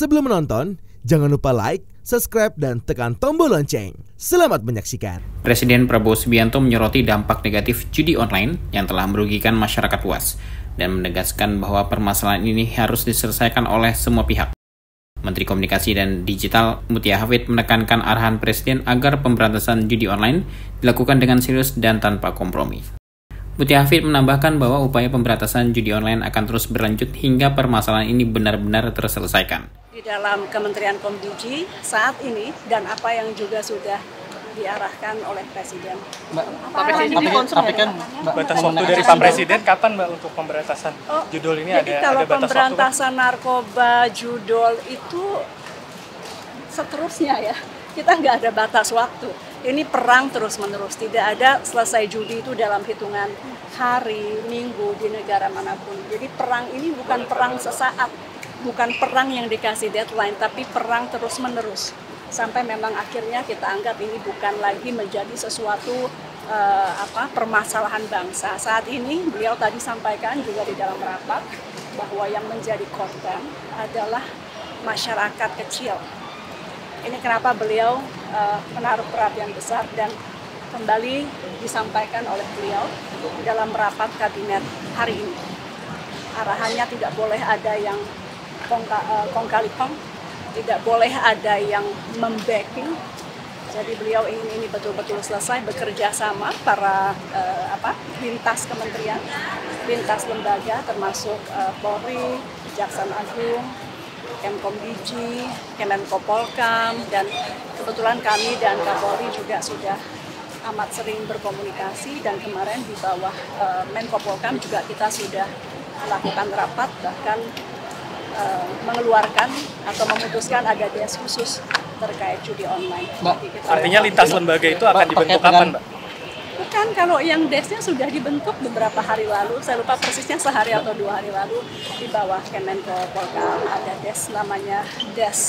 Sebelum menonton, jangan lupa like, subscribe, dan tekan tombol lonceng. Selamat menyaksikan. Presiden Prabowo Subianto menyoroti dampak negatif judi online yang telah merugikan masyarakat luas dan menegaskan bahwa permasalahan ini harus diselesaikan oleh semua pihak. Menteri Komunikasi dan Digital Mutia Hafid menekankan arahan Presiden agar pemberantasan judi online dilakukan dengan serius dan tanpa kompromi. Mutia Hafid menambahkan bahwa upaya pemberantasan judi online akan terus berlanjut hingga permasalahan ini benar-benar terselesaikan. Di dalam Kementerian Komdigi saat ini dan apa yang juga sudah diarahkan oleh Presiden. Pak Presiden, tapi kan batas waktu dari Pak Presiden kapan Mbak untuk pemberantasan judul ini? Jadi kalau pemberantasan narkoba, judul itu seterusnya ya, kita nggak ada batas waktu. Ini perang terus-menerus, tidak ada selesai judi itu dalam hitungan hari, minggu di negara manapun. Jadi perang ini bukan perang sesaat, bukan perang yang dikasih deadline, tapi perang terus-menerus. Sampai memang akhirnya kita anggap ini bukan lagi menjadi sesuatu permasalahan bangsa. Saat ini beliau tadi sampaikan juga di dalam rapat bahwa yang menjadi korban adalah masyarakat kecil. Ini kenapa beliau menaruh perhatian besar dan kembali disampaikan oleh beliau dalam rapat kabinet hari ini. Arahannya tidak boleh ada yang kong-kali-kong, tidak boleh ada yang membacking. Jadi beliau ingin ini betul-betul selesai, bekerja sama para lintas kementerian, lintas lembaga termasuk Polri, Kejaksaan Agung, Kemkomdigi, Kemenkopolkam, dan kebetulan kami dan Kapolri juga sudah amat sering berkomunikasi, dan kemarin di bawah Menkopolkam juga kita sudah melakukan rapat, bahkan mengeluarkan atau memutuskan ada des khusus terkait judi online. Artinya lintas lembaga itu akan dibentuk kapan, Mbak? Bukan, kalau yang desnya sudah dibentuk beberapa hari lalu, saya lupa persisnya sehari atau 2 hari lalu, di bawah Kemenkopolkam ada des namanya des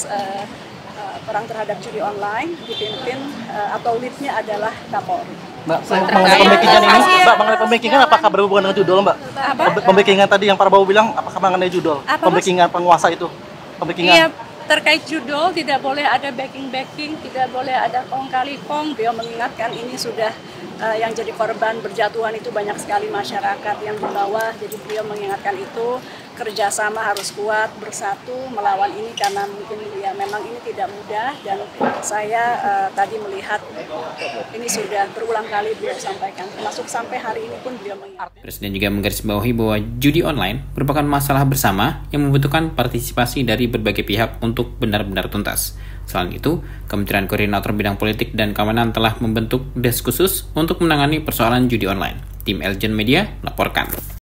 perang terhadap judi online, dipimpin atau leadnya adalah Kapolri. Mbak, mengenai pembakingan ini, Mbak, mengenai pembakingan apakah berhubungan dengan judul, Mbak? Pembakingan tadi yang Pak Prabowo bilang, apakah mengenai judul? Pembakingan penguasa itu? Pembakingan? Iya, terkait judul tidak boleh ada backing, tidak boleh ada kong-kali-kong. Beliau mengingatkan ini sudah yang jadi korban berjatuhan itu banyak sekali masyarakat yang di bawah. Jadi beliau mengingatkan itu, kerjasama harus kuat, bersatu melawan ini, karena mungkin ya memang ini tidak mudah, dan saya tadi melihat ini sudah berulang kali beliau sampaikan, termasuk sampai hari ini pun beliau mengingatkan. Presiden juga menggarisbawahi bahwa judi online merupakan masalah bersama yang membutuhkan partisipasi dari berbagai pihak untuk benar-benar tuntas. Selain itu, Kementerian Koordinator Bidang Politik dan Keamanan telah membentuk des khusus untuk menangani persoalan judi online. Tim Elgen Media melaporkan.